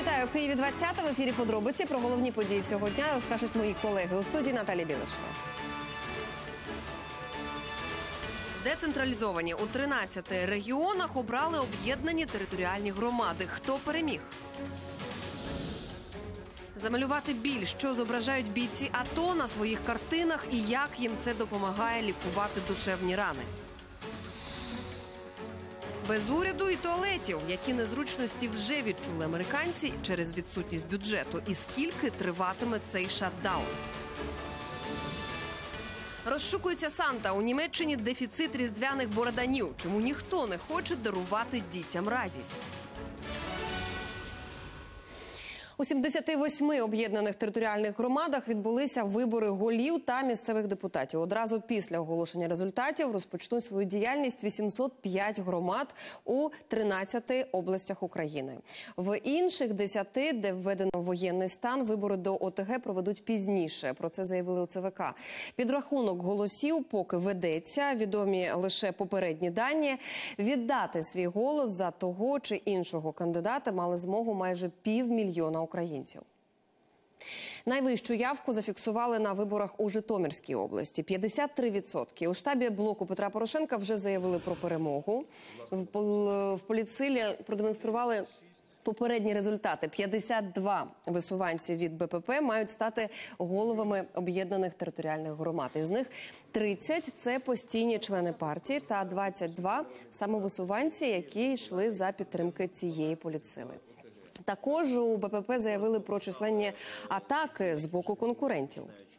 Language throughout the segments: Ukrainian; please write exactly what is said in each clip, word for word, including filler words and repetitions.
Вітаю, у Києві двадцята. В ефірі подробиці про головні події цього дня розкажуть мої колеги. У студії Наталія Білишева. Децентралізовані. У тринадцяти регіонах обрали об'єднані територіальні громади. Хто переміг? Замалювати біль, що зображають бійці АТО на своїх картинах і як їм це допомагає лікувати душевні рани. Без уряду і туалетів. Які незручності вже відчули американці через відсутність бюджету? І скільки триватиме цей шатдаун? Розшукується Санта. У Німеччині дефіцит різдвяних бороданів. Чому ніхто не хоче дарувати дітям радість? У сімдесяти восьми об'єднаних територіальних громадах відбулися вибори голів та місцевих депутатів. Одразу після оголошення результатів розпочнуть свою діяльність вісімсот п'ять громад у тринадцяти областях України. В інших десяти, де введено воєнний стан, вибори до ОТГ проведуть пізніше. Про це заявили у ЦВК. Підрахунок голосів поки ведеться. Відомі лише попередні дані. Віддати свій голос за того чи іншого кандидата мали змогу майже півмільйона українців. Найвищу явку зафіксували на виборах у Житомирській області – п'ятдесят три відсотки. У штабі блоку Петра Порошенка вже заявили про перемогу. В політсилі продемонстрували попередні результати. п'ятдесят два висуванці від БПП мають стати головами об'єднаних територіальних громад. Із них тридцять – це постійні члени партії та двадцять два – самовисуванці, які йшли за підтримки цієї політсили. Також у БПП заявили про численні атаки з боку конкурентів.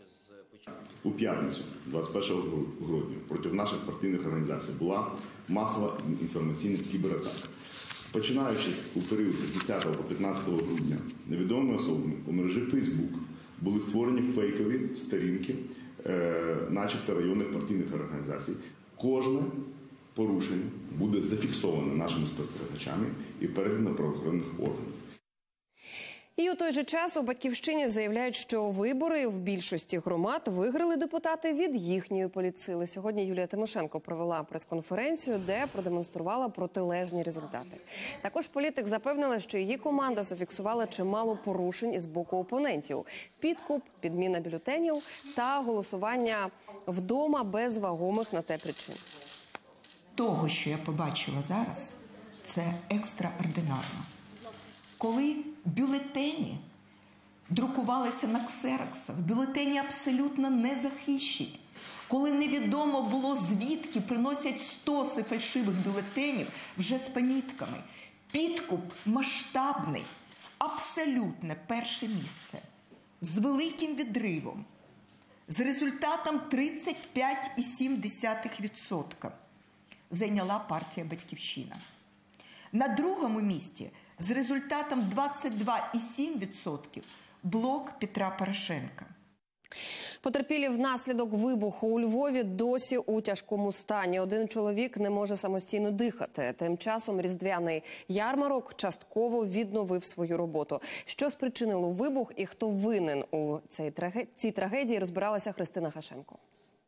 У п'ятницю, двадцять першого грудня, проти наших партійних організацій була масова інформаційна кібератака. Починаючи у період з десятого по п'ятнадцяте грудня, невідомими особами у мережі Facebook були створені фейкові сторінки, е, начебто районних партійних організацій. Кожне порушення буде зафіксовано нашими спостерігачами і передано правоохоронних органів. І у той же час у «Батьківщині» заявляють, що вибори в більшості громад виграли депутати від їхньої політсили. Сьогодні Юлія Тимошенко провела прес-конференцію, де продемонструвала протилежні результати. Також політик запевнила, що її команда зафіксувала чимало порушень із боку опонентів. Підкуп, підміна бюлетенів та голосування вдома без вагомих на те причин. Того, що я побачила зараз, це екстраординарно. Коли бюлетені друкувалися на ксероксах, бюлетені абсолютно не захищені, коли невідомо було, звідки приносять стоси фальшивих бюлетенів вже з помітками, підкуп масштабний, абсолютно перше місце, з великим відривом, з результатом тридцять п'ять цілих сім десятих відсотка зайняла партія «Батьківщина». На другому місці з результатом двадцять два цілих сім десятих відсотка блок Петра Порошенка. Потерпілі внаслідок вибуху у Львові досі у тяжкому стані. Один чоловік не може самостійно дихати. Тим часом різдвяний ярмарок частково відновив свою роботу. Що спричинило вибух і хто винен у цій трагедії, розбиралася Христина Хашенко.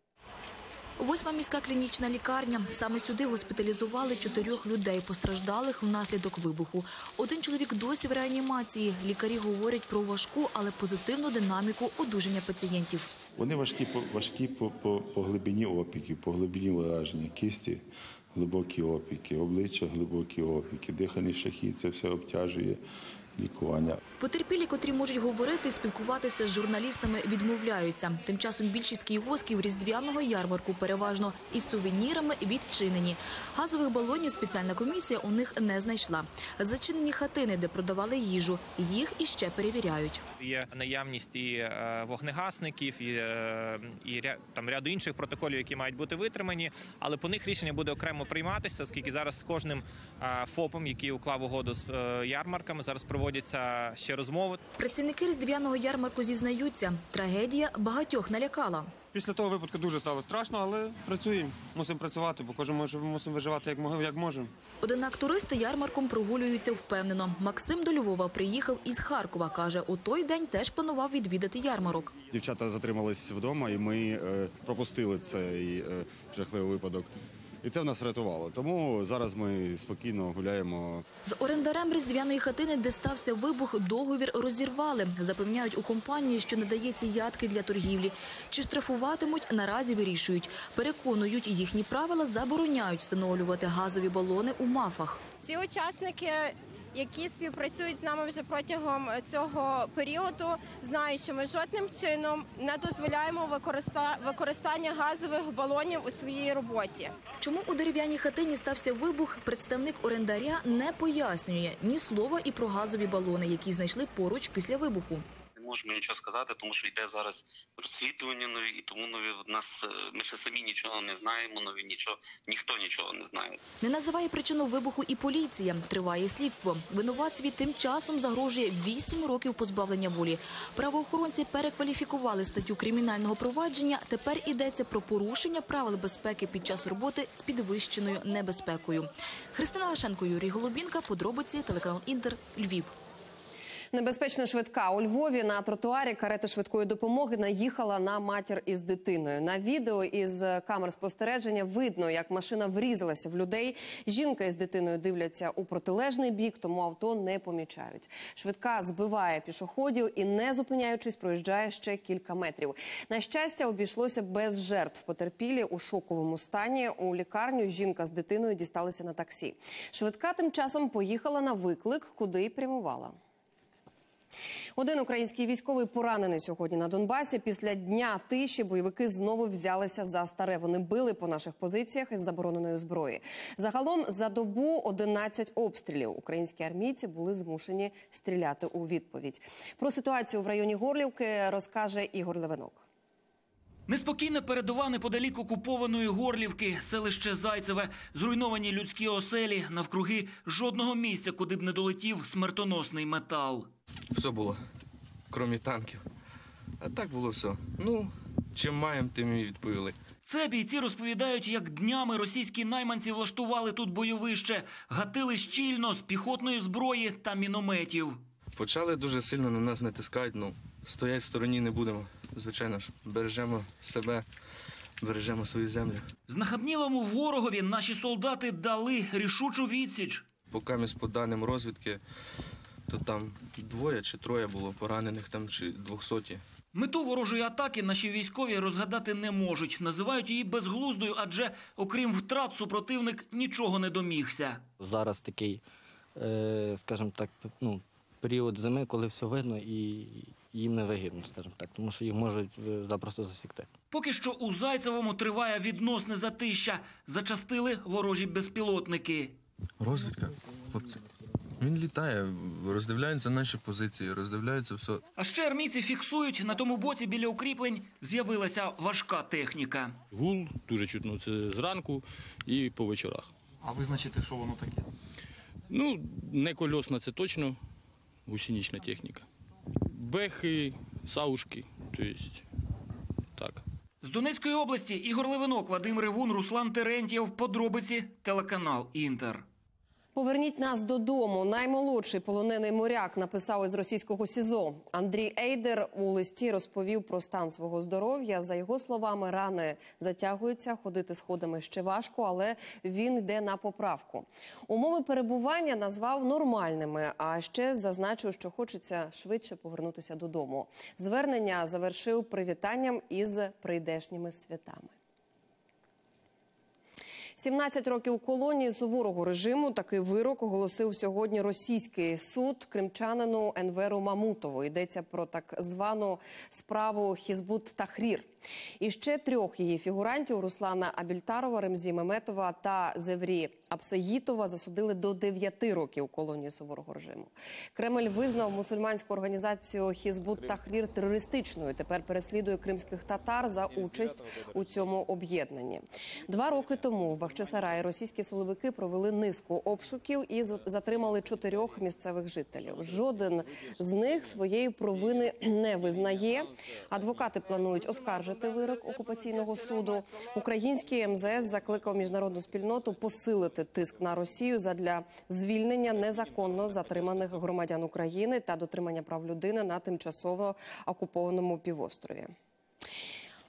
Восьма міська клінічна лікарня. Саме сюди госпіталізували чотирьох людей, постраждалих внаслідок вибуху. Один чоловік досі в реанімації. Лікарі говорять про важку, але позитивну динаміку одужання пацієнтів. Вони важкі, важкі по, по, по глибині опіків, по глибині ураження, кісті глибокі опіки, обличчя глибокі опіки, дихальний шахи – це все обтяжує лікування. Потерпілі, котрі можуть говорити, спілкуватися з журналістами, відмовляються. Тим часом більшість кіосків різдвяного ярмарку переважно із сувенірами відчинені. Газових балонів спеціальна комісія у них не знайшла. Зачинені хатини, де продавали їжу, їх іще перевіряють. Є наявність і вогнегасників, і, і там ряду інших протоколів, які мають бути витримані, але по них рішення буде окремо прийматися, оскільки зараз з кожним ФОПом, який уклав угоду з ярмарками, зараз проводяться ще розмови. Працівники різдвяного ярмарку зізнаються, трагедія багатьох налякала. Після того випадку дуже стало страшно, але працюємо. Мусимо працювати, бо кожен може, мусимо виживати як можемо. Однак туристи ярмарком прогулюються впевнено. Максим до Львова приїхав із Харкова. Каже, у той день теж планував відвідати ярмарок. Дівчата затримались вдома і ми е, пропустили цей е, жахливий випадок. І це в нас врятувало. Тому зараз ми спокійно гуляємо. З орендарем різдвяної хатини, де стався вибух, договір розірвали. Запевняють у компанії, що не дає ці ядки для торгівлі. Чи штрафуватимуть, наразі вирішують. Переконують, їхні правила забороняють встановлювати газові балони у МАФах. Всі учасники, які співпрацюють з нами вже протягом цього періоду, знають, що ми жодним чином не дозволяємо використання газових балонів у своїй роботі. Чому у дерев'яній хатині стався вибух, представник орендаря не пояснює ні слова і про газові балони, які знайшли поруч після вибуху. Не можемо нічого сказати, тому що йде зараз розслідування нові, і тому нові в нас ми ще самі нічого не знаємо, нові нічого, ніхто нічого не знає. Не називає причину вибуху і поліція. Триває слідство. Винуватцеві тим часом загрожує вісім років позбавлення волі. Правоохоронці перекваліфікували статтю кримінального провадження. Тепер йдеться про порушення правил безпеки під час роботи з підвищеною небезпекою. Христина Лашенко, Юрій Голубінка, подробиці, телеканал Інтер, Львів. Небезпечна швидка. У Львові на тротуарі карета швидкої допомоги наїхала на матір із дитиною. На відео із камер спостереження видно, як машина врізалася в людей. Жінка із дитиною дивляться у протилежний бік, тому авто не помічають. Швидка збиває пішоходів і, не зупиняючись, проїжджає ще кілька метрів. На щастя, обійшлося без жертв. Потерпілі у шоковому стані. У лікарню жінка з дитиною дісталися на таксі. Швидка тим часом поїхала на виклик, куди й прямувала. Один український військовий поранений сьогодні на Донбасі. Після дня тиші бойовики знову взялися за старе. Вони били по наших позиціях із забороненої зброї. Загалом за добу одинадцять обстрілів. Українські армійці були змушені стріляти у відповідь. Про ситуацію в районі Горлівки розкаже Ігор Левинок. Неспокійна передова неподалік окупованої Горлівки, селище Зайцеве, зруйновані людські оселі, навкруги жодного місця, куди б не долетів смертоносний метал. Все було, крім танків. А так було все. Ну, чим маємо, тим і відповіли. Це бійці розповідають, як днями російські найманці влаштували тут бойовище. Гатили щільно з піхотної зброї та мінометів. Почали дуже сильно на нас натискати, ну, стоять в стороні не будемо. Звичайно ж, бережемо себе, бережемо свою землю. Знахабнілому ворогові наші солдати дали рішучу відсіч. Поки ми по даним розвідки, то там двоє чи троє було поранених, там чи двохсоті. Мету ворожої атаки наші військові розгадати не можуть. Називають її безглуздою, адже окрім втрат супротивник нічого не домігся. Зараз такий, скажімо так, ну, період зими, коли все видно і їм не вигідно, скажімо так, тому що їх можуть запросто засікти. Поки що у Зайцевому триває відносне затища. Зачастили ворожі безпілотники. Розвідка, хлопці. Він літає, роздивляється наші позиції, роздивляється все. А ще армійці фіксують, на тому боці біля укріплень з'явилася важка техніка. Гул дуже чутно, це зранку і по вечорах. А визначити, що воно таке? Ну, не кольосна, це точно, гусенична техніка. Бехи, саушки, тобто так. З Донецької області Ігор Левинок, Вадим Ревун, Руслан Терентьєв. Подробиці, телеканал Інтер. «Поверніть нас додому». Наймолодший полонений моряк написав із російського СІЗО. Андрій Ейдер у листі розповів про стан свого здоров'я. За його словами, рани затягуються, ходити сходами ще важко, але він йде на поправку. Умови перебування назвав нормальними, а ще зазначив, що хочеться швидше повернутися додому. Звернення завершив привітанням із прийдешніми святами. сімнадцять років колонії суворого режиму. Такий вирок оголосив сьогодні російський суд кримчанину Енверу Мамутову. Йдеться про так звану справу Хізбут-Тахрір. І ще трьох її фігурантів – Руслана Абільтарова, Ремзі Меметова та Зеврі Апсаїтова – засудили до дев'яти років колонії суворого режиму. Кремль визнав мусульманську організацію Хізбут-Тахрір терористичною. Тепер переслідує кримських татар за участь у цьому об'єднанні. Два роки тому в Бахчисараї російські силовики провели низку обшуків і затримали чотирьох місцевих жителів. Жоден з них своєї провини не визнає. Адвокати планують оскаржити вирок окупаційного суду. Український ем зе ес закликав міжнародну спільноту посилити тиск на Росію задля звільнення незаконно затриманих громадян України та дотримання прав людини на тимчасово окупованому півострові.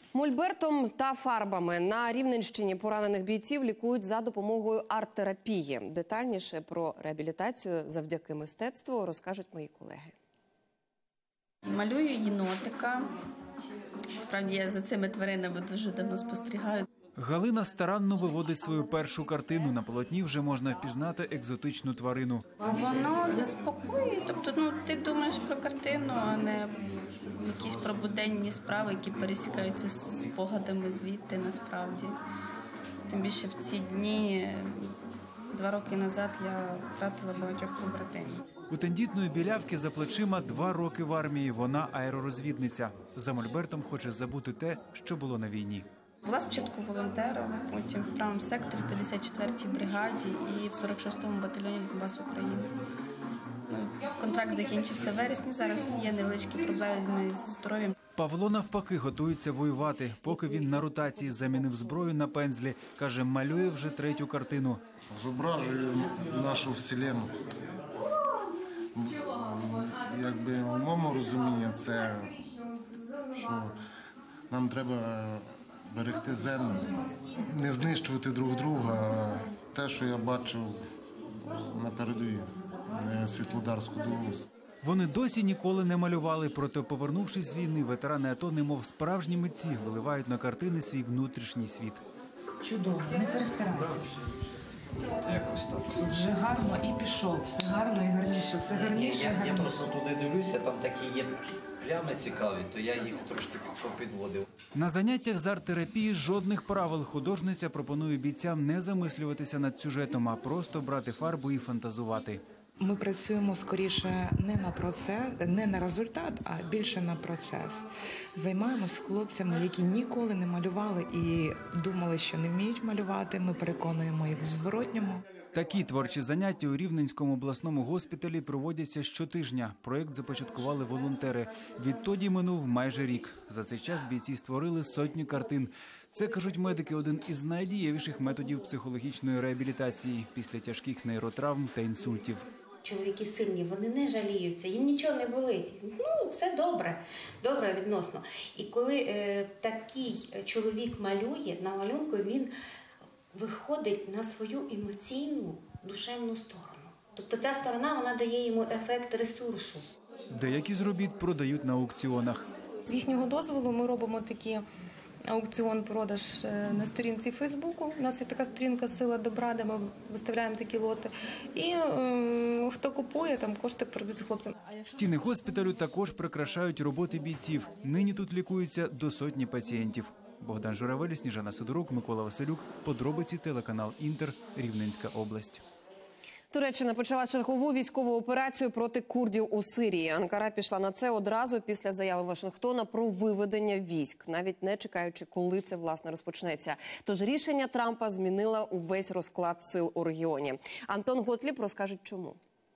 Мольбертом та фарбами на Рівненщині поранених бійців лікують за допомогою арт-терапії. Детальніше про реабілітацію завдяки мистецтву розкажуть мої колеги. Малюю єнотика. Справді, я за цими тваринами дуже давно спостерігаю. Галина старанно виводить свою першу картину. На полотні вже можна впізнати екзотичну тварину. Воно заспокоює. Тобто, ну, ти думаєш про картину, а не якісь про буденні справи, які пересікаються з спогадами звідти насправді. Тим більше в ці дні, два роки назад, я втратила багатьох побратимів. У тендітної білявки за плечима два роки в армії. Вона аеророзвідниця. За мольбертом хоче забути те, що було на війні. Була спочатку волонтером, потім в правому секторі, в п'ятдесят четвертій бригаді і в сорок шостому батальйоні Донбас України. Контракт закінчився в вересні, зараз є невеличкі проблеми з здоров'ям. Павло навпаки готується воювати. Поки він на ротації замінив зброю на пензлі, каже, малює вже третю картину. Зображую нашу вселенну. Якби в моєму розумінні це, що нам треба берегти землю, не знищувати друг друга. Те, що я бачив на передовій, не Світлодарську дорогу. Вони досі ніколи не малювали, проте, повернувшись з війни, ветерани АТО, немов справжні митці, виливають на картини свій внутрішній світ. Чудово, не перестарайся. Якось так. Вже гарно і пішов, все гарно і гарніше, все гарніше. Я, я, я просто туди дивлюся, там такі є плями цікаві, то я їх трошки попідводив. На заняттях з арт-терапії жодних правил. Художниця пропонує бійцям не замислюватися над сюжетом, а просто брати фарбу і фантазувати. Ми працюємо скоріше не на процес, не на результат, а більше на процес. Займаємось хлопцями, які ніколи не малювали і думали, що не вміють малювати. Ми переконуємо їх в зворотньому. Такі творчі заняття у Рівненському обласному госпіталі проводяться щотижня. Проєкт започаткували волонтери. Відтоді минув майже рік. За цей час бійці створили сотні картин. Це, кажуть медики, один із найдієвіших методів психологічної реабілітації після тяжких нейротравм та інсультів. Чоловіки сильні, вони не жаліються, їм нічого не болить. Ну, все добре, добре відносно. І коли е, такий чоловік малює, на малюнку він виходить на свою емоційну, душевну сторону. Тобто ця сторона, вона дає йому ефект ресурсу. Деякі з робіт продають на аукціонах. З їхнього дозволу ми робимо такі аукціон-продаж на сторінці Фейсбуку. У нас є така сторінка «Сила добра», де ми виставляємо такі лоти. І е, хто купує, там кошти передаються хлопцям. Стіни госпіталю також прикрашають роботи бійців. Нині тут лікуються до сотні пацієнтів. Богдан Журавель, Сніжана Сидорук, Микола Василюк. Подробиці, телеканал «Інтер», Рівненська область. Туреччина почала чергову військову операцію проти курдів у Сирії. Анкара пішла на це одразу після заяви Вашингтона про виведення військ, навіть не чекаючи, коли це, власне, розпочнеться. Тож рішення Трампа змінило увесь розклад сил у регіоні. Антон Готліб розкаже, чому.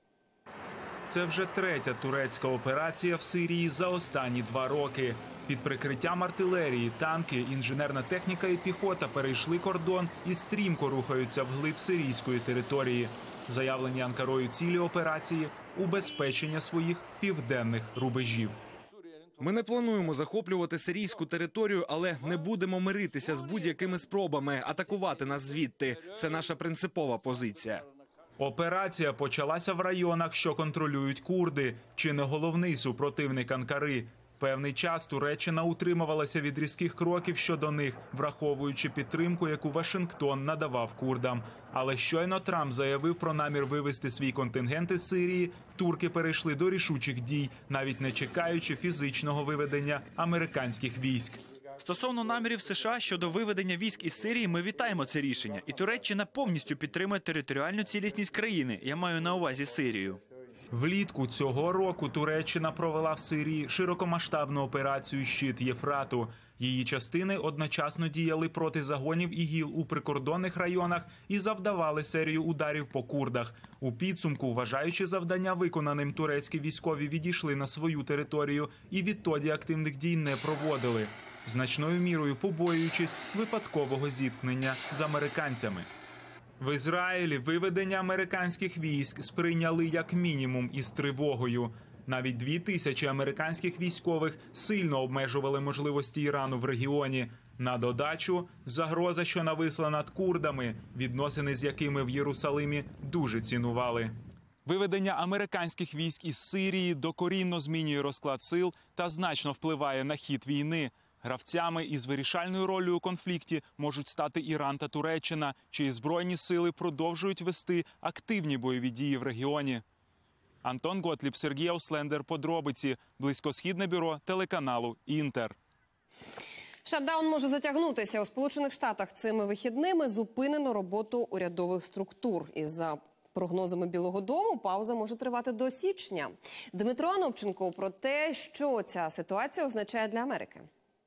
Це вже третя турецька операція в Сирії за останні два роки. Під прикриттям артилерії, танки, інженерна техніка і піхота перейшли кордон і стрімко рухаються вглиб сирійської території. Заявлені Анкарою цілі операції – убезпечення своїх південних рубежів. Ми не плануємо захоплювати сирійську територію, але не будемо миритися з будь-якими спробами атакувати нас звідти. Це наша принципова позиція. Операція почалася в районах, що контролюють курди, чи не головний супротивник Анкари. Певний час Туреччина утримувалася від різких кроків щодо них, враховуючи підтримку, яку Вашингтон надавав курдам. Але щойно Трамп заявив про намір вивести свій контингент із Сирії, турки перейшли до рішучих дій, навіть не чекаючи фізичного виведення американських військ. Стосовно намірів США щодо виведення військ із Сирії, ми вітаємо це рішення. І Туреччина повністю підтримує територіальну цілісність країни. Я маю на увазі Сирію. Влітку цього року Туреччина провела в Сирії широкомасштабну операцію «Щит Єфрату». Її частини одночасно діяли проти загонів ІГІЛ у прикордонних районах і завдавали серію ударів по курдах. У підсумку, вважаючи завдання виконаним, турецькі військові відійшли на свою територію і відтоді активних дій не проводили, значною мірою побоюючись випадкового зіткнення з американцями. В Ізраїлі виведення американських військ сприйняли як мінімум із тривогою. Навіть дві тисячі американських військових сильно обмежували можливості Ірану в регіоні. На додачу – загроза, що нависла над курдами, відносини з якими в Єрусалимі дуже цінували. Виведення американських військ із Сирії докорінно змінює розклад сил та значно впливає на хід війни. Гравцями із вирішальною ролью у конфлікті можуть стати Іран та Туреччина, чиї збройні сили продовжують вести активні бойові дії в регіоні. Антон Готліб, Сергій Ауслендер, подробиці. Близькосхідне бюро телеканалу «Інтер». Шатдаун може затягнутися. У Сполучених Штатах цими вихідними зупинено роботу урядових структур. Із-за прогнозами Білого дому пауза може тривати до січня. Дмитро Анопченко про те, що ця ситуація означає для Америки.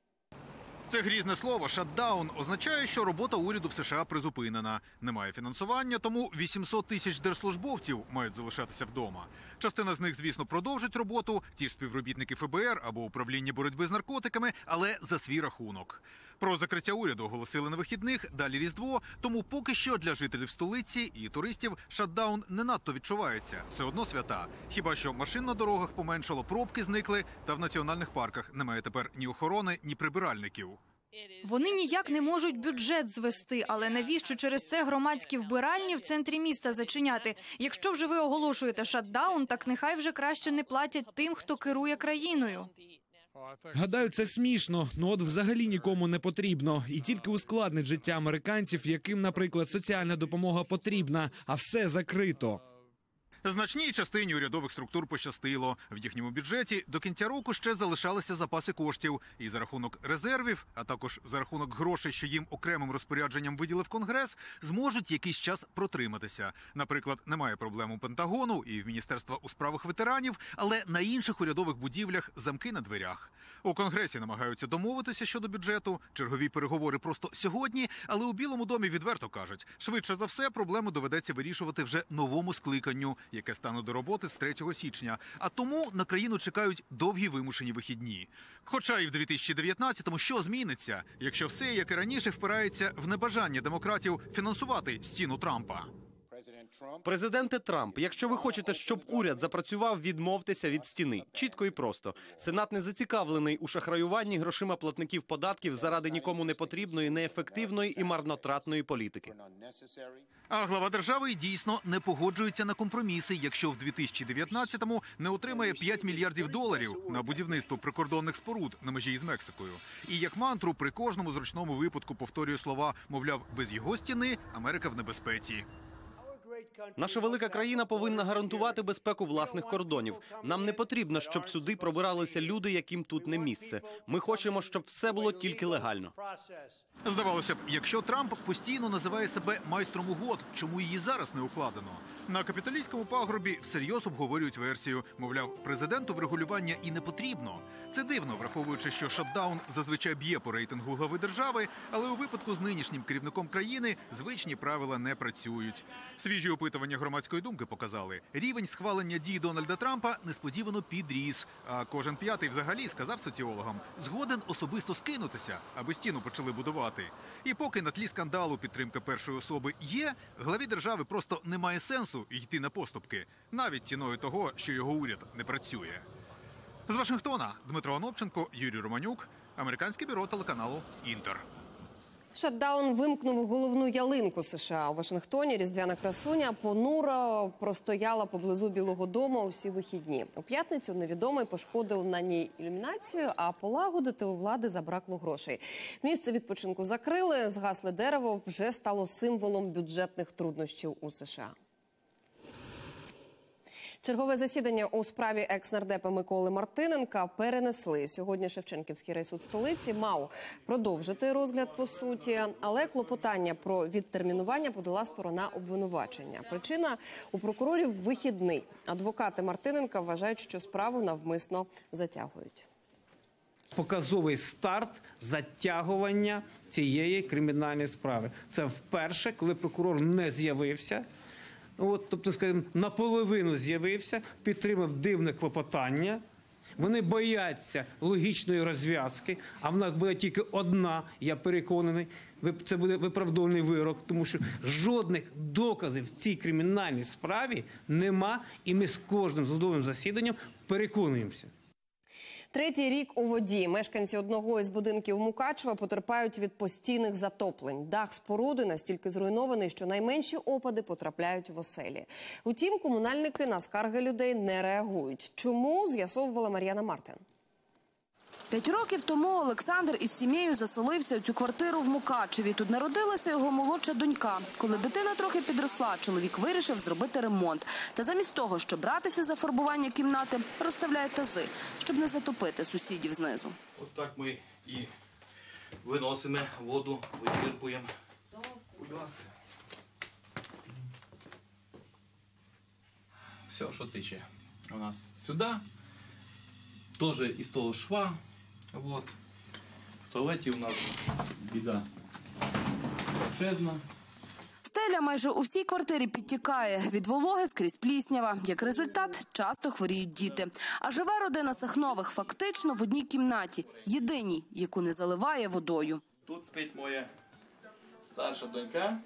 Це грізне слово «шатдаун» означає, що робота уряду в США призупинена. Немає фінансування, тому вісімсот тисяч держслужбовців мають залишатися вдома. Частина з них, звісно, продовжить роботу, ті ж співробітники еф бе ер або управління боротьби з наркотиками, але за свій рахунок. Про закриття уряду оголосили на вихідних, далі Різдво, тому поки що для жителів столиці і туристів шатдаун не надто відчувається. Все одно свята. Хіба що машин на дорогах поменшало, пробки зникли, та в національних парках немає тепер ні охорони, ні прибиральників. Вони ніяк не можуть бюджет звести, але навіщо через це громадські вбиральні в центрі міста зачиняти? Якщо вже ви оголошуєте шатдаун, так нехай вже краще не платять тим, хто керує країною. Гадаю, це смішно, ну от взагалі нікому не потрібно. І тільки ускладнить життя американців, яким, наприклад, соціальна допомога потрібна, а все закрито. Значній частині урядових структур пощастило. В їхньому бюджеті до кінця року ще залишалися запаси коштів. І за рахунок резервів, а також за рахунок грошей, що їм окремим розпорядженням виділив Конгрес, зможуть якийсь час протриматися. Наприклад, немає проблем у Пентагону і в Міністерства у справах ветеранів, але на інших урядових будівлях замки на дверях. У Конгресі намагаються домовитися щодо бюджету. Чергові переговори просто сьогодні, але у Білому домі відверто кажуть, швидше за все проблему доведеться вирішувати вже новому скликанню, яке стане до роботи з третього січня. А тому на країну чекають довгі вимушені вихідні. Хоча і в дві тисячі дев'ятнадцятому що зміниться, якщо все, як і раніше, впирається в небажання демократів фінансувати стіну Трампа? Президенте Трамп, якщо ви хочете, щоб уряд запрацював, відмовтеся від стіни. Чітко і просто. Сенат не зацікавлений у шахраюванні грошима платників податків заради нікому не потрібної, неефективної і марнотратної політики. А глава держави дійсно не погоджується на компроміси, якщо в дві тисячі дев'ятнадцятому не отримає п'ять мільярдів доларів на будівництво прикордонних споруд на межі із Мексикою. І як мантру при кожному зручному випадку повторює слова, мовляв, без його стіни Америка в небезпеці. Наша велика країна повинна гарантувати безпеку власних кордонів. Нам не потрібно, щоб сюди пробиралися люди, яким тут не місце. Ми хочемо, щоб все було тільки легально. Здавалося б, якщо Трамп постійно називає себе майстром угод, чому її зараз не укладено? На капіталістському пагорбі всерйоз обговорюють версію. Мовляв, президенту врегулювання і не потрібно. Це дивно, враховуючи, що шатдаун зазвичай б'є по рейтингу глави держави, але у випадку з нинішнім керівником країни звичні правила не працюють. Свіжі опитування громадської думки показали, рівень схвалення дій Дональда Трампа несподівано підріс. А кожен п'ятий взагалі сказав соціологам, згоден особисто скинутися, аби стіну почали будувати. І поки на тлі скандалу підтримка першої особи є, главі держави просто немає сенсу йти на поступки, навіть ціною того, що його уряд не працює. З Вашингтона Дмитро Анопченко, Юрій Романюк, американське бюро телеканалу «Інтер». Шатдаун вимкнув головну ялинку США. У Вашингтоні різдвяна красуня понуро простояла поблизу Білого дому усі вихідні. У п'ятницю невідомий пошкодив на ній ілюмінацію, а полагодити у влади забракло грошей. Місце відпочинку закрили, згасле дерево вже стало символом бюджетних труднощів у США. Чергове засідання у справі екс-нардепа Миколи Мартиненка перенесли. Сьогодні Шевченківський райсуд столиці мав продовжити розгляд по суті, але клопотання про відтермінування подала сторона обвинувачення. Причина – у прокурорів вихідний. Адвокати Мартиненка вважають, що справу навмисно затягують. Показовий старт затягування цієї кримінальної справи. Це вперше, коли прокурор не з'явився. От, тобто, скажімо, наполовину з'явився, підтримав дивне клопотання Вони бояться логічної розв'язки, а в нас буде тільки одна, я переконаний, це буде виправдовний вирок, тому що жодних доказів в цій кримінальній справі нема, і ми з кожним судовим засіданням переконуємося. Третій рік у воді. Мешканці одного із будинків Мукачева потерпають від постійних затоплень. Дах споруди настільки зруйнований, що найменші опади потрапляють в оселі. Утім, комунальники на скарги людей не реагують. Чому, з'ясовувала Мар'яна Мартин. П'ять років тому Олександр із сім'єю заселився у цю квартиру в Мукачеві. Тут народилася його молодша донька. Коли дитина трохи підросла, чоловік вирішив зробити ремонт. Та замість того, щоб братися за фарбування кімнати, розставляє тази, щоб не затопити сусідів знизу. Ось так ми і виносимо воду, вичерпуємо. Будь ласка. Все, що тече у нас сюди. Теж із того шва. Вот. В туалеті у нас біда величезна. Стеля майже у всій квартирі підтікає. Від вологи скрізь пліснява. Як результат, часто хворіють діти. А живе родина Сахнових фактично в одній кімнаті. Єдиній, яку не заливає водою. Тут спить моя старша донька.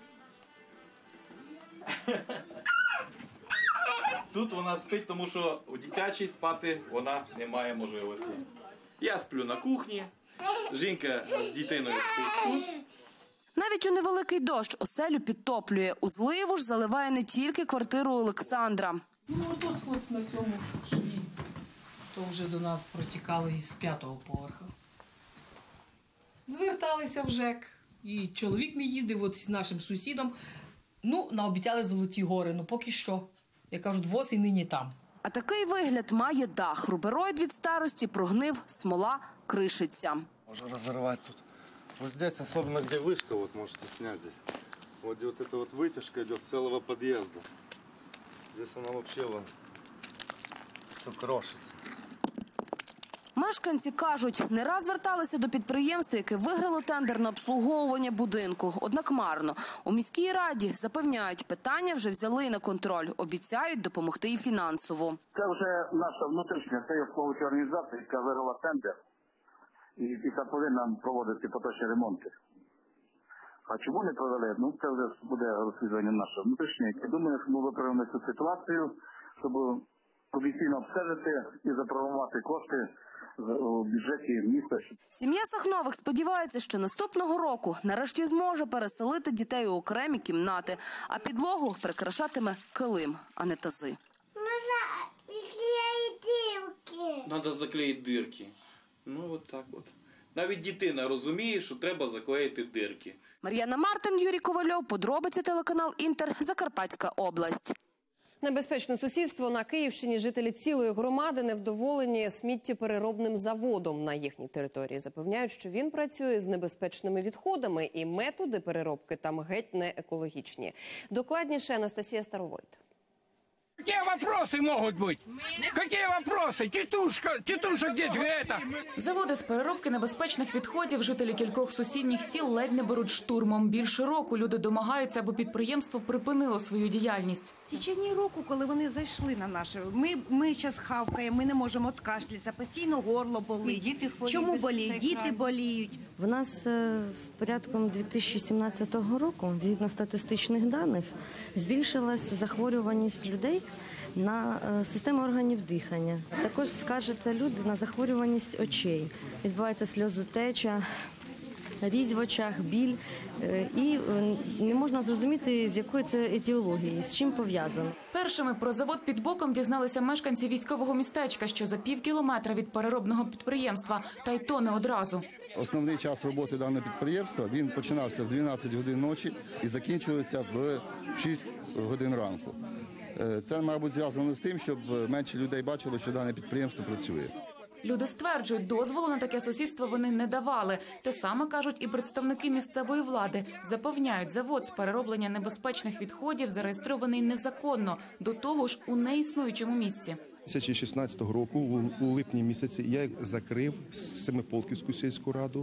Тут вона спить, тому що у дитячій спати вона не має можливості. Я сплю на кухні, жінка з дитиною спить тут. Навіть у невеликий дощ оселю підтоплює. У зливу ж заливає не тільки квартиру Олександра. Ну, тут от на цьому шві, то вже до нас протікало із п'ятого поверху. Зверталися в ЖЕК, і чоловік мій їздив от з нашим сусідом. Ну, наобіцяли Золоті гори, ну поки що. Я кажу, двоз і нині там. А такий вигляд має дах. Рубероїд від старості прогнив, смола кришиться. Можно разорвать тут. Вот здесь, особенно где вышка, вот можете снять здесь. Вот где вот эта вот вытяжка идет с целого подъезда. Здесь она вообще вон все крошится. Мешканці кажуть, не раз зверталися до підприємства, яке виграло тендер на обслуговування будинку. Однак марно. У міській раді запевняють, питання вже взяли на контроль. Обіцяють допомогти і фінансово. Це вже наша внутрішня, це є обслуговуюча організація, яка виграла тендер і яка повинна проводити поточні ремонти. А чому не провели? Ну, це вже буде розслідування наше внутрішнє. Я думаю, що ми виправимо цю ситуацію, щоб офіційно обстежити і запрограмувати кошти у бюджеті міста. Сім'я Сахнових сподівається, що наступного року нарешті зможе переселити дітей у окремі кімнати, а підлогу прикрашатиме килим, а не тази. Треба заклеїти дирки. Ну, от так от. Навіть дитина розуміє, що треба заклеїти дирки. Мар'яна Мартин, Юрій Ковальов, подробиці телеканал «Інтер», Закарпатська область. Небезпечне сусідство на Київщині. Жителі цілої громади невдоволені сміттєпереробним заводом на їхній території. Запевняють, що він працює з небезпечними відходами і методи переробки там геть не екологічні. Докладніше Анастасія Старовойт. Какие вопросы могут быть? Какие вопросы? Тетушка, тетушка где это? Заводи з переробки небезпечних відходів жителі кількох сусідніх сіл ледь не беруть штурмом. Більше року люди домагаються, аби підприємство припинило свою діяльність. В течение року, коли вони зайшли на наше, ми, ми зараз хавкаємо, ми не можемо откашлятися, постійно горло болить. Діти хворіють. Чому боліють? Діти боліють. В нас з порядком дві тисячі сімнадцятого року, згідно статистичних даних, збільшилась захворюваність людей на систему органів дихання. Також скаржаться люди на захворюваність очей. Відбувається сльозотеча, різь в очах, біль. І не можна зрозуміти, з якої це етіології, з чим пов'язано. Першими про завод під боком дізналися мешканці військового містечка, що за пів кілометра від переробного підприємства, та й то не одразу. Основний час роботи даного підприємства, він починався в дванадцять годин ночі і закінчується в шість годин ранку. Це, мабуть, зв'язано з тим, щоб менше людей бачило, що дане підприємство працює. Люди стверджують, дозволу на таке сусідство вони не давали. Те саме кажуть і представники місцевої влади. Запевняють, завод з перероблення небезпечних відходів зареєстрований незаконно, до того ж у неіснуючому місці. дві тисячі шістнадцятого року, у липні місяці, я закрив Семиполківську сільську раду,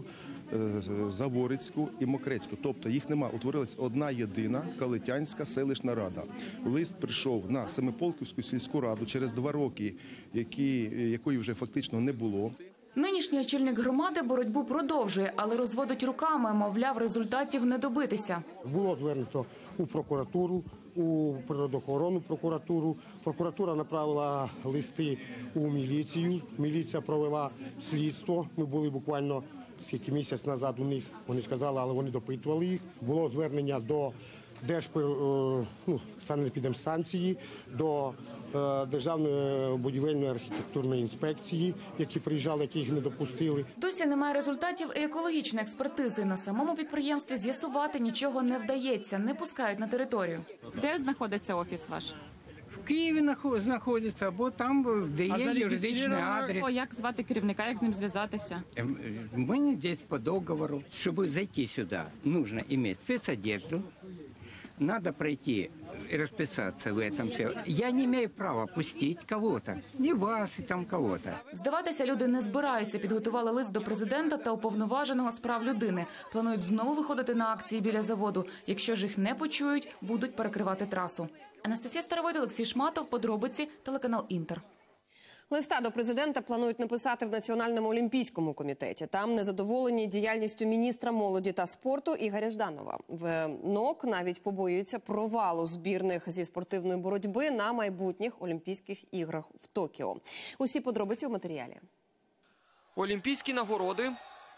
Заворицьку і Мокрецьку. Тобто їх нема. Утворилась одна єдина Калитянська селищна рада. Лист прийшов на Семиполківську сільську раду через два роки, які, якої вже фактично не було. Нинішній очільник громади боротьбу продовжує, але розводить руками, мовляв, результатів не добитися. Було звернуто у прокуратуру, у природоохоронну прокуратуру. Прокуратура направила листи у міліцію. Міліція провела слідство. Ми були буквально скільки місяць назад у них, вони сказали, але вони допитували їх. Було звернення до Держпер, ну, санепідемстанції, до е, Державної будівельної архітектурної інспекції, які приїжджали, які їх не допустили. Досі немає результатів і екологічної експертизи. На самому підприємстві з'ясувати нічого не вдається, не пускають на територію. Де знаходиться офіс ваш? В Києві знаходиться, або там, де є юридичний адрес. О, як звати керівника, як з ним зв'язатися? У мене десь по договору. Чтобы зайти сюда, нужно иметь спецодежду, надо пройти и расписаться в этом все. Я не имею права пустить кого-то, не вас и там кого-то. Здаватися люди не збираються. Підготували лист до президента та уповноваженого з прав людини. Планують знову виходити на акції біля заводу. Якщо ж їх не почують, будуть перекривати трасу. Анастасія Старовойт, Олексій Шматов, подробиці, телеканал Інтер. Листа до президента планують написати в Національному олімпійському комітеті. Там незадоволені діяльністю міністра молоді та спорту Ігоря Жданова. В НОК навіть побоюються провалу збірних зі спортивної боротьби на майбутніх Олімпійських іграх в Токіо. Усі подробиці в матеріалі. Олімпійські нагороди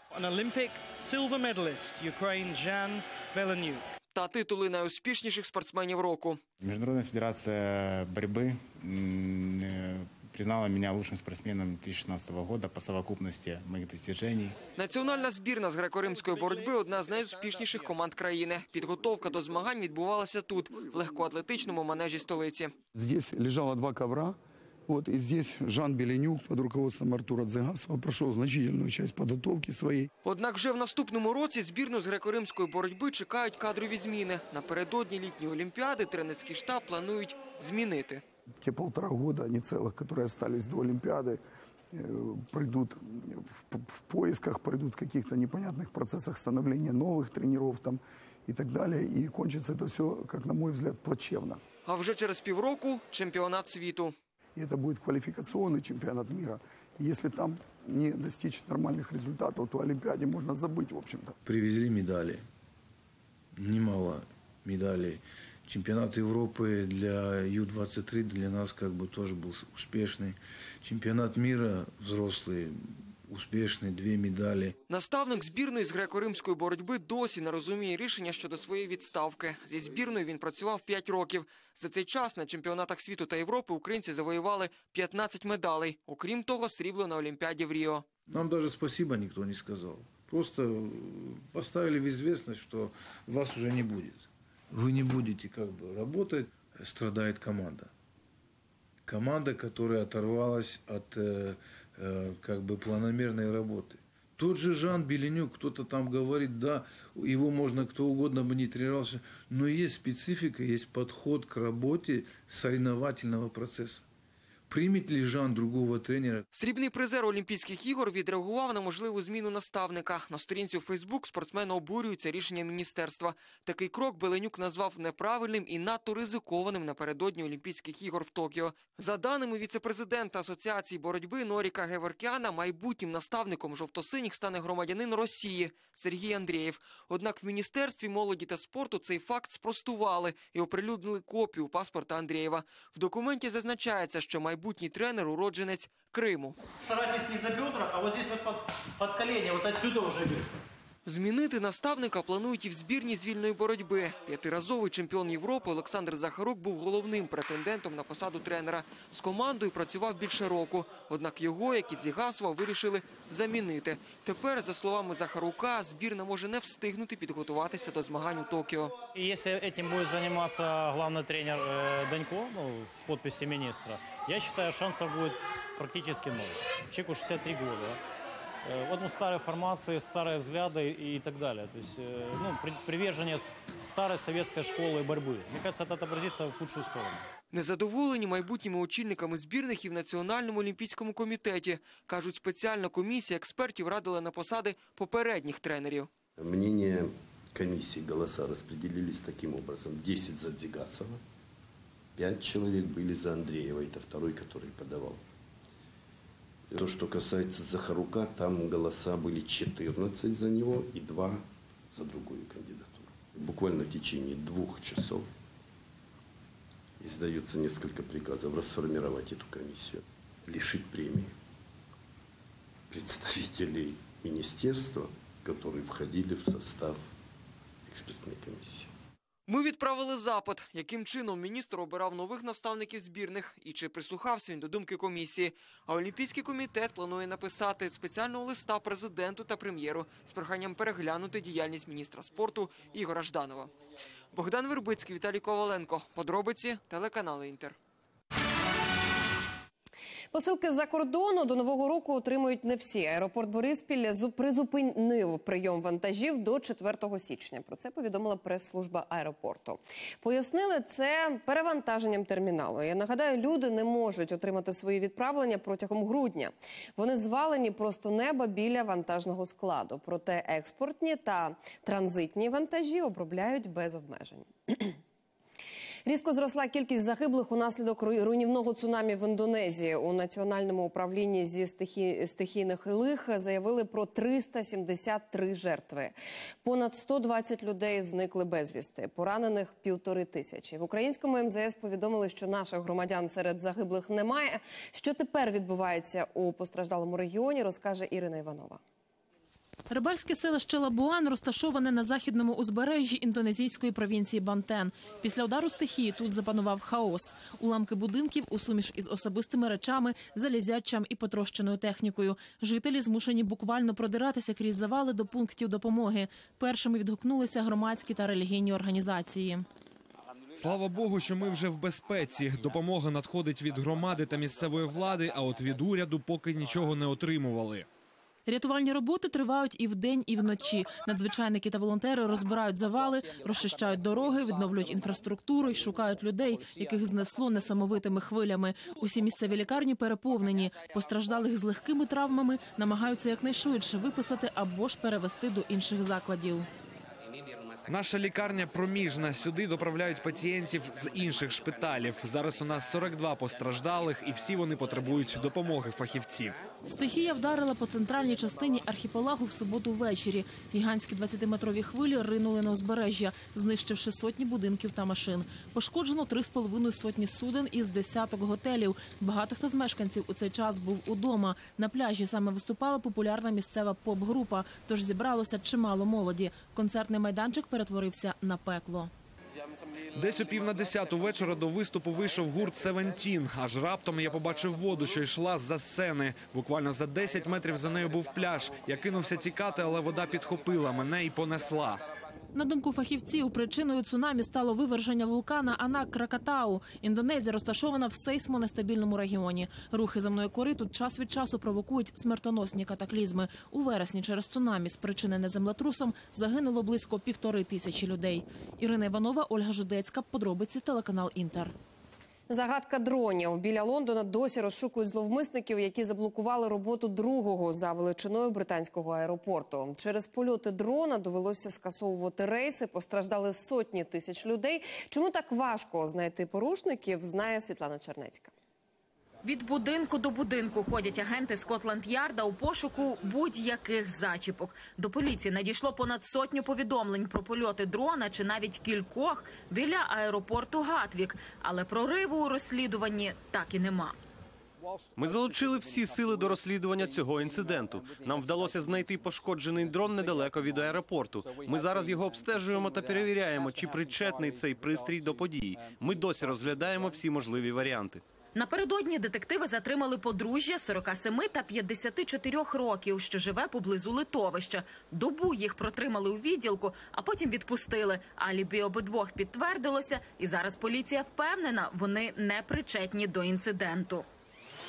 та титули найуспішніших спортсменів року. Міжнародна федерація боротьби признала меня лучшим спортсменом две тысячи шестнадцатого года по совокупности моих достижений. Національна збірна з греко-римської боротьби – одна з найуспішніших команд країни. Підготовка до змагань відбувалася тут, в легкоатлетичному манежі столиці. Здесь лежало два ковра. Вот, и здесь Жан Беленюк под руководством Артура Дзегасова прошел значительную часть подготовки своей. Однак вже в наступному році збірну з греко-римської боротьби чекають кадрові зміни. Напередодні літньої олімпіади тренерський штаб планують змінити. Те полтора года, не целых, которые остались до Олимпиады, пройдут в поисках, пройдут в каких-то непонятных процессах становления новых тренеров там и так далее. И кончится это все, как на мой взгляд, плачевно. А вже через півроку – чемпіонат світу. И это будет квалификационный чемпионат мира. И если там не достичь нормальных результатов, то о Олимпиаде можно забыть, в общем-то. Привезли медали. Немало медалей. Чемпионат Европы для ю двадцать три для нас как бы тоже был успешный. Чемпионат мира взрослый успішний, дві медалі. Наставник збірної з греко-римської боротьби досі не розуміє рішення щодо своєї відставки. Зі збірною він працював п'ять років. За цей час на чемпіонатах світу та Європи українці завоювали п'ятнадцять медалей. Окрім того, срібло на Олімпіаді в Ріо. Нам навіть спасибо ніхто не сказав. Просто поставили в известность, що вас уже не буде. Ви не будете как бы работать, страдает команда. Команда, которая оторвалась от э, э, как бы планомерной работы. Тот же Жан Беленюк, кто-то там говорит, да, его можно кто угодно бы не тренировался, но есть специфика, есть подход к работе соревновательного процесса. Прийметь ли Жан другого тренера? Срібний призер Олімпійських ігор відреагував на можливу зміну наставника. На сторінці у Фейсбук спортсмени обурюються рішенням міністерства. Такий крок Беленюк назвав неправильним і надто ризикованим напередодні Олімпійських ігор в Токіо. За даними віце-президента Асоціації боротьби Норіка Геворкяна, майбутнім наставником жовто-синіх стане громадянин Росії Сергій Андрєєв. Однак в Міністерстві молоді та спорту цей факт спростували і оприлюднили копію паспорта Андрєєва. В документі зазначається, що майбутній Майбутній тренер – уродженець Криму. Старайтесь не за бедра, а вот здесь вот под, под колени, вот отсюда уже бежит. Змінити наставника планують і в збірні з вільної боротьби. П'ятиразовий чемпіон Європи Олександр Захарук був головним претендентом на посаду тренера. З командою працював більше року. Однак його, як і Дзігасова, вирішили замінити. Тепер, за словами Захарука, збірна може не встигнути підготуватися до змагань у Токіо. І якщо цим буде займатися головний тренер Данько, ну, з підпису міністра, я вважаю, шансів буде практично нуль. Чеку шістдесят три роки. Вот, ну, старой формации, старые взгляды и так далее. То есть, ну, приверженец старой советской школы борьбы. Мне кажется, это отобразится в худшую сторону. Незадоволені майбутніми очільниками збірних і в Національному олімпійському комітеті. Кажуть, спеціальна комісія експертів радила на посади попередніх тренерів. Мнение комиссии голоса распределились таким образом. десять за Дзигасова, пять человек были за Андреева, это второй, который подавал. То, что касается Захарука, там голоса были четырнадцать за него и два за другую кандидатуру. Буквально в течение двух часов издается несколько приказов расформировать эту комиссию, лишить премии представителей министерства, которые входили в состав експертної комісії. Ми відправили запит, яким чином міністр обирав нових наставників збірних і чи прислухався він до думки комісії. А Олімпійський комітет планує написати спеціального листа президенту та прем'єру з проханням переглянути діяльність міністра спорту Ігоря Жданова. Богдан Вербицький, Віталій Коваленко. Подробиці, телеканал Інтер. Посилки з-за кордону до Нового року отримують не всі. Аеропорт Бориспіль призупинив прийом вантажів до четвертого січня. Про це повідомила прес-служба аеропорту. Пояснили це перевантаженням терміналу. Я нагадаю, люди не можуть отримати свої відправлення протягом грудня. Вони звалені просто неба біля вантажного складу. Проте експортні та транзитні вантажі обробляють без обмежень. Різко зросла кількість загиблих унаслідок руйнівного цунамі в Індонезії. У Національному управлінні зі стихій... стихійних лих заявили про триста сімдесят три жертви. Понад сто двадцять людей зникли безвісти, поранених півтори тисячі. В українському ем зе ес повідомили, що наших громадян серед загиблих немає. Що тепер відбувається у постраждалому регіоні, розкаже Ірина Іванова. Рибальське селище Лабуан розташоване на західному узбережжі індонезійської провінції Бантен. Після удару стихії тут запанував хаос. Уламки будинків у суміш із особистими речами, залізячам і потрощеною технікою. Жителі змушені буквально продиратися крізь завали до пунктів допомоги. Першими відгукнулися громадські та релігійні організації. Слава Богу, що ми вже в безпеці. Допомога надходить від громади та місцевої влади, а от від уряду поки нічого не отримували. Рятувальні роботи тривають і вдень, і вночі. Надзвичайники та волонтери розбирають завали, розчищають дороги, відновлюють інфраструктуру і шукають людей, яких знесло несамовитими хвилями. Усі місцеві лікарні переповнені. Постраждалих з легкими травмами намагаються якнайшвидше виписати або ж перевести до інших закладів. Наша лікарня проміжна. Сюди доправляють пацієнтів з інших шпиталів. Зараз у нас сорок два постраждалих, і всі вони потребують допомоги фахівців. Стихія вдарила по центральній частині архіпелагу в суботу ввечері. Гігантські двадцятиметрові хвилі ринули на узбережжя, знищивши сотні будинків та машин. Пошкоджено три з половиною сотні суден із десяток готелів. Багато хто з мешканців у цей час був удома. На пляжі саме виступала популярна місцева поп-група, тож зібралося чимало молоді. Концертний майданчик перетворився на пекло. Десь о пів на десяту вечора до виступу вийшов гурт «Севентін». Аж раптом я побачив воду, що йшла з-за сцени. Буквально за десять метрів за нею був пляж. Я кинувся тікати, але вода підхопила мене і понесла. На думку фахівців, причиною цунамі стало виверження вулкана Анак-Кракатау. Індонезія розташована в сейсмонестабільному регіоні. Рухи земної кори тут час від часу провокують смертоносні катаклізми. У вересні через цунамі, спричинене землетрусом, загинуло близько півтори тисячі людей. Ірина Іванова, Ольга Жудецька. Подробиці, телеканал Інтер. Загадка дронів. Біля Лондона досі розшукують зловмисників, які заблокували роботу другого за величиною британського аеропорту. Через польоти дрона довелося скасовувати рейси, постраждали сотні тисяч людей. Чому так важко знайти порушників, знає Світлана Чернецька. Від будинку до будинку ходять агенти Скотланд-Ярда у пошуку будь-яких зачіпок. До поліції надійшло понад сотню повідомлень про польоти дрона чи навіть кількох біля аеропорту Гатвік. Але прориву у розслідуванні так і нема. Ми залучили всі сили до розслідування цього інциденту. Нам вдалося знайти пошкоджений дрон недалеко від аеропорту. Ми зараз його обстежуємо та перевіряємо, чи причетний цей пристрій до події. Ми досі розглядаємо всі можливі варіанти. Напередодні детективи затримали подружжя сорока семи та п'ятдесяти чотирьох років, що живе поблизу литовища. Добу їх протримали у відділку, а потім відпустили. Алібі обидвох підтвердилося, і зараз поліція впевнена, вони не причетні до інциденту.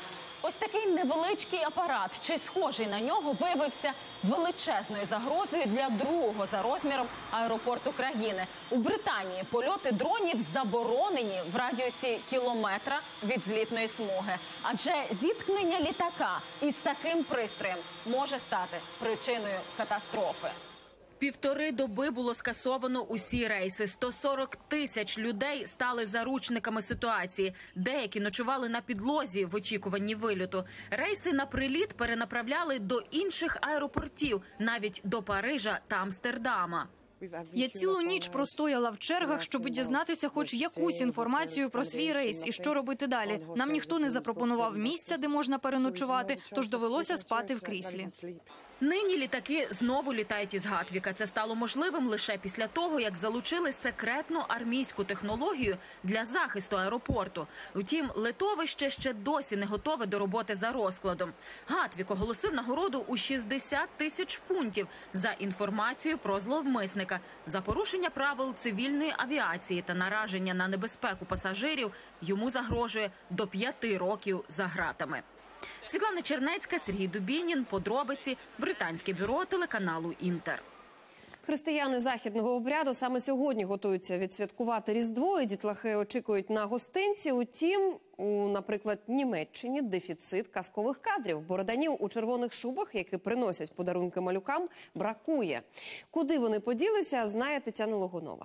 Ось такий невеличкий апарат, чи схожий на нього, виявився величезною загрозою для другого за розміром аеропорту країни. У Британії польоти дронів заборонені в радіусі кілометра від злітної смуги. Адже зіткнення літака із таким пристроєм може стати причиною катастрофи. Півтори доби було скасовано усі рейси. сто сорок тисяч людей стали заручниками ситуації. Деякі ночували на підлозі в очікуванні вильоту. Рейси на приліт перенаправляли до інших аеропортів, навіть до Парижа та Амстердама. Я цілу ніч простояла в чергах, щоб дізнатися хоч якусь інформацію про свій рейс і що робити далі. Нам ніхто не запропонував місця, де можна переночувати, тож довелося спати в кріслі. Нині літаки знову літають із Гатвіка. Це стало можливим лише після того, як залучили секретну армійську технологію для захисту аеропорту. Втім, литовище ще досі не готове до роботи за розкладом. Гатвік оголосив нагороду у шістдесят тисяч фунтів за інформацію про зловмисника. За порушення правил цивільної авіації та нараження на небезпеку пасажирів йому загрожує до п'яти років за ґратами. Світлана Чернецька, Сергій Дубінін. Подробиці. Британське бюро телеканалу «Інтер». Християни західного обряду саме сьогодні готуються відсвяткувати Різдво, і дітлахи очікують на гостинці. Утім, у, наприклад, Німеччині дефіцит казкових кадрів. Бороданів у червоних шубах, які приносять подарунки малюкам, бракує. Куди вони поділися, знає Тетяна Логунова.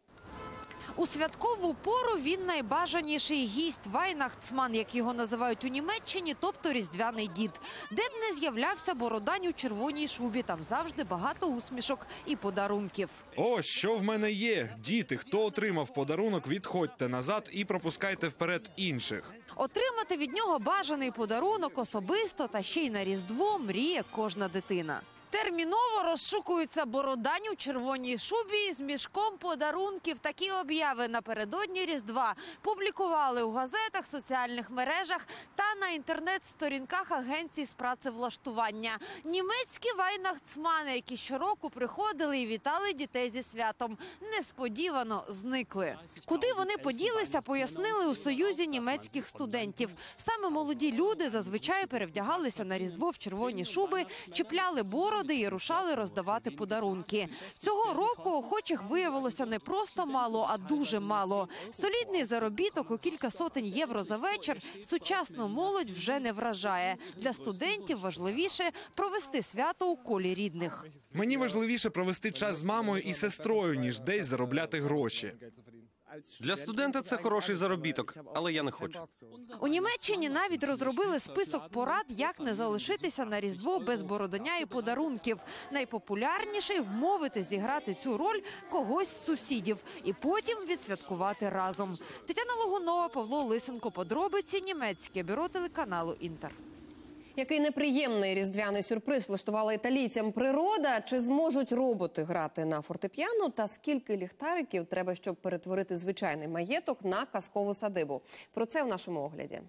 У святкову пору він найбажаніший гість – Вайнахтсман, як його називають у Німеччині, тобто різдвяний дід. Де б не з'являвся Бородань у червоній шубі, там завжди багато усмішок і подарунків. Ось, що в мене є. Діти, хто отримав подарунок, відходьте назад і пропускайте вперед інших. Отримати від нього бажаний подарунок особисто та ще й на Різдво мріє кожна дитина. Терміново розшукується Бородань у червоній шубі з мішком подарунків. Такі обяви напередодні Різдва публікували у газетах, соціальних мережах та на інтернет-сторінках агенцій з працевлаштування. Німецькі вайнахтсмани, які щороку приходили і вітали дітей зі святом, несподівано зникли. Куди вони поділися, пояснили у Союзі німецьких студентів. Саме молоді люди зазвичай перевдягалися на Різдво в червоні шуби, чіпляли бороду і рушали роздавати подарунки. Цього року охочих виявилося не просто мало, а дуже мало. Солідний заробіток у кілька сотень євро за вечір сучасну молодь вже не вражає. Для студентів важливіше провести свято у колі рідних. Мені важливіше провести час з мамою і сестрою, ніж десь заробляти гроші. Для студента це хороший заробіток, але я не хочу. У Німеччині навіть розробили список порад, як не залишитися на Різдво без Бородання і подарунків. Найпопулярніший – вмовити зіграти цю роль когось з сусідів і потім відсвяткувати разом. Тетяна Логунова, Павло Лисенко. Подробиці. Німецьке бюро телеканалу «Інтер». Який неприємний різдвяний сюрприз влаштувала італійцям природа? Чи зможуть роботи грати на фортепіано? Та скільки ліхтариків треба, щоб перетворити звичайний маєток на казкову садибу? Про це в нашому огляді.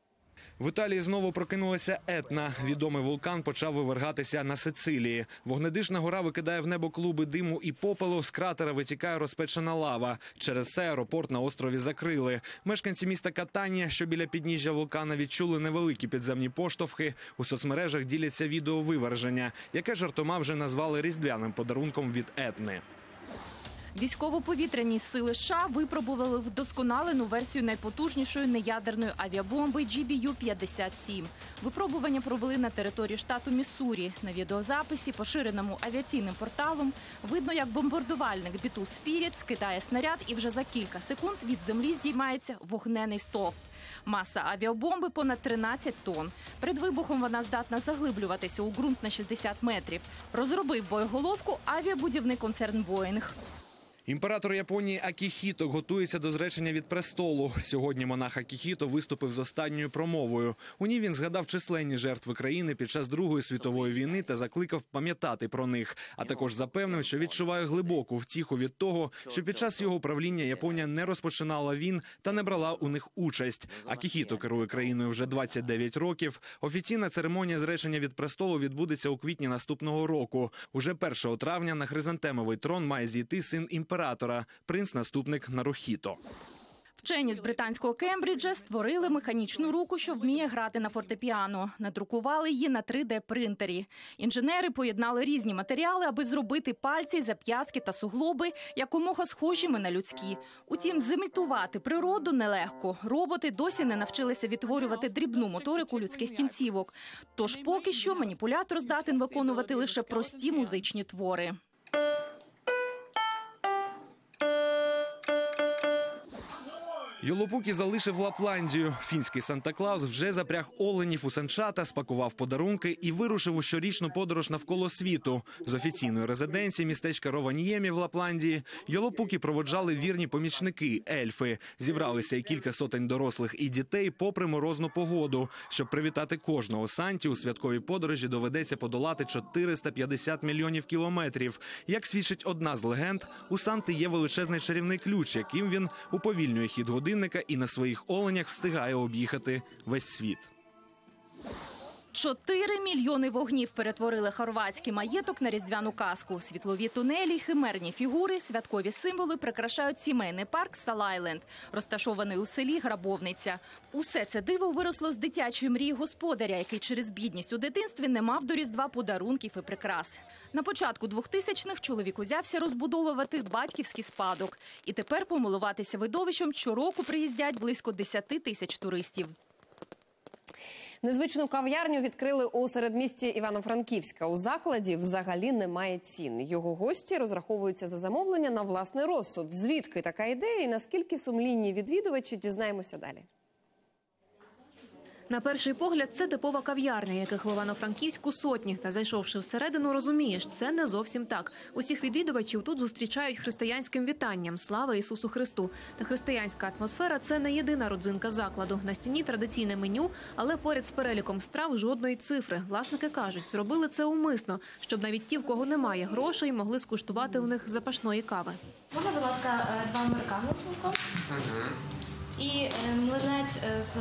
В Італії знову прокинулася Етна. Відомий вулкан почав вивергатися на Сицилії. Вогнедишна гора викидає в небо клуби диму і попелу, з кратера витікає розпечена лава. Через це аеропорт на острові закрили. Мешканці міста Катанія, що біля підніжжя вулкана, відчули невеликі підземні поштовхи. У соцмережах діляться відео виверження, яке жартома вже назвали різдвяним подарунком від Етни. Військово-повітряні сили США випробували вдосконалену версію найпотужнішої неядерної авіабомби джі бі ю п'ятдесят сім. Випробування провели на території штату Міссурі. На відеозаписі, поширеному авіаційним порталом, видно, як бомбардувальник бі ту Спіріт скидає снаряд, і вже за кілька секунд від землі здіймається вогнений стовп. Маса авіабомби – понад тринадцять тонн. Перед вибухом вона здатна заглиблюватися у ґрунт на шістдесят метрів. Розробив боєголовку авіабудівний концерн «Боїнг». Імператор Японії Акіхіто готується до зречення від престолу. Сьогодні монах Акіхіто виступив з останньою промовою. У ній він згадав численні жертви країни під час Другої світової війни та закликав пам'ятати про них. А також запевнив, що відчуває глибоку втіху від того, що під час його правління Японія не розпочинала війн та не брала у них участь. Акіхіто керує країною вже двадцять дев'ять років. Офіційна церемонія зречення від престолу відбудеться у квітні наступного року. Уже першого травня на хризантемовий трон має зійти син імператора. Імператора, принц-наступник Нарухіто. Вчені з британського Кембриджа створили механічну руку, що вміє грати на фортепіано. Надрукували її на три де принтері. Інженери поєднали різні матеріали, аби зробити пальці, зап'ястки та суглоби якомога схожими на людські. Утім, зімітувати природу нелегко. Роботи досі не навчилися відтворювати дрібну моторику людських кінцівок. Тож поки що маніпулятор здатен виконувати лише прості музичні твори. Йолопукі залишив Лапландію. Фінський Санта-Клаус вже запряг оленів у санчата, спакував подарунки і вирушив у щорічну подорож навколо світу. З офіційної резиденції містечка Рованіємі в Лапландії Йолопукі проводжали вірні помічники – ельфи. Зібралися і кілька сотень дорослих і дітей попри морозну погоду. Щоб привітати кожного Санті, у святковій подорожі доведеться подолати чотириста п'ятдесят мільйонів кілометрів. Як свідчить одна з легенд, у Санти є величезний чарівний ключ, яким він уповільнює хід годинника і на своїх оленях встигає об'їхати весь світ. Чотири мільйони вогнів перетворили хорватський маєток на різдвяну казку. Світлові тунелі, химерні фігури, святкові символи прикрашають сімейний парк Стал-Айленд, розташований у селі Грабовниця. Усе це диво виросло з дитячої мрії господаря, який через бідність у дитинстві не мав до Різдва подарунків і прикрас. На початку двохтисячних чоловік узявся розбудовувати батьківський спадок. І тепер помилуватися видовищем щороку приїздять близько десяти тисяч туристів. Незвичну кав'ярню відкрили у середмісті Івано-Франківська. У закладі взагалі немає цін. Його гості розраховуються за замовлення на власний розсуд. Звідки така ідея і наскільки сумлінні відвідувачі, дізнаємося далі. На перший погляд, це типова кав'ярня, яких в Івано-Франківську сотні. Та зайшовши всередину, розумієш, це не зовсім так. Усіх відвідувачів тут зустрічають християнським вітанням «Слава Ісусу Христу». Та християнська атмосфера – це не єдина родзинка закладу. На стіні традиційне меню, але поряд з переліком страв жодної цифри. Власники кажуть, зробили це умисно, щоб навіть ті, в кого немає грошей, могли скуштувати у них запашної кави. Можна, будь ласка, два американо з молоком і млинець з...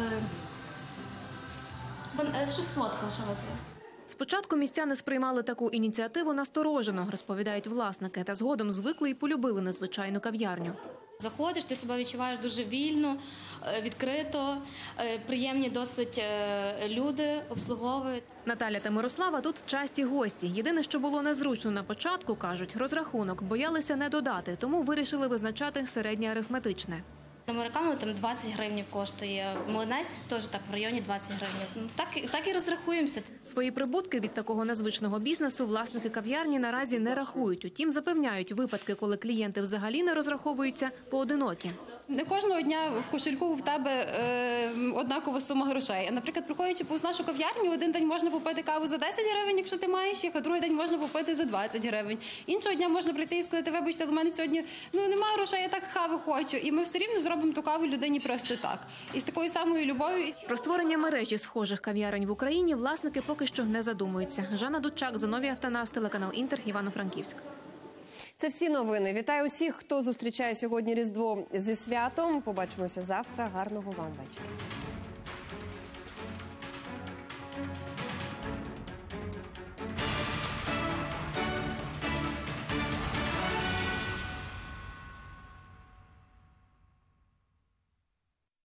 Щось солодкого, що у вас є? Спочатку містяни сприймали таку ініціативу насторожено, розповідають власники, та згодом звикли і полюбили незвичайну кав'ярню. Заходиш, ти себе відчуваєш дуже вільно, відкрито, приємні досить люди, обслуговують. Наталя та Мирослава тут часті гості. Єдине, що було незручно на початку, кажуть, розрахунок. Боялися не додати, тому вирішили визначати середнє арифметичне. Американо там двадцять гривень коштує, млинець теж так в районі двадцять гривень. Ну, так, так і розрахуємося. Свої прибутки від такого незвичного бізнесу власники кав'ярні наразі не рахують. Утім, запевняють, випадки, коли клієнти взагалі не розраховуються, поодинокі. Не кожного дня в кошельку в тебе е, однакова сума грошей. Наприклад, приходячи повз нашу кав'ярню, один день можна попити каву за десять гривень, якщо ти маєш їх, а другий день можна попити за двадцять гривень. Іншого дня можна прийти і сказати, вибачте, у мене сьогодні ну, немає грошей, я так кави хочу. І ми все рівно зробимо ту каву людині просто так. І з такою самою любов'ю. Про створення мережі схожих кав'ярень в Україні власники поки що не задумуються. Жанна Дудчак, Зиновій Автонас, телеканал Інтер, Івано-Франківськ. Це всі новини. Вітаю усіх, хто зустрічає сьогодні Різдво зі святом. Побачимося завтра. Гарного вам вечора.